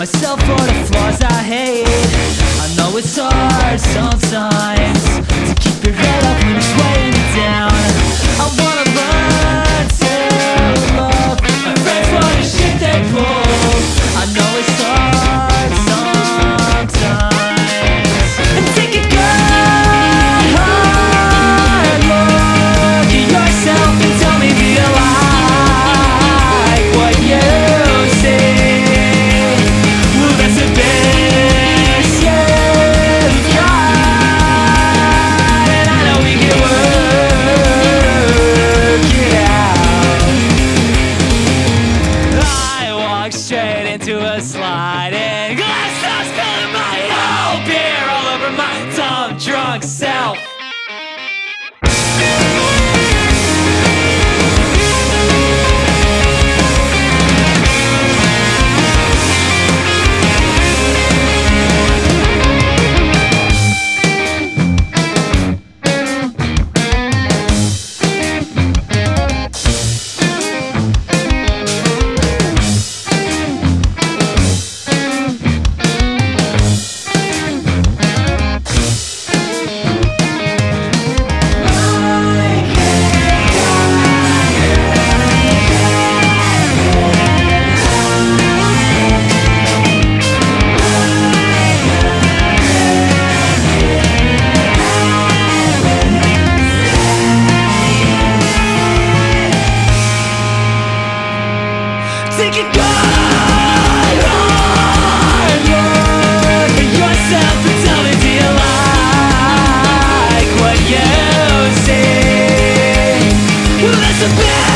myself for the flaws I hate. I know it's hard sometimes to keep your head up when it's weighing you down. I wanna learn to love my friends for the shit they pull. I know it's hard sometimes. And take a good hard look at yourself and tell me, do you like what you see? Well, that's the best you've got, and I know we can work it out. I walk straight into a sliding glass house, spilling my whole beer all over my dumb drunk self. Take a good hard look at yourself and tell me, do you like what you see? Well, that's the best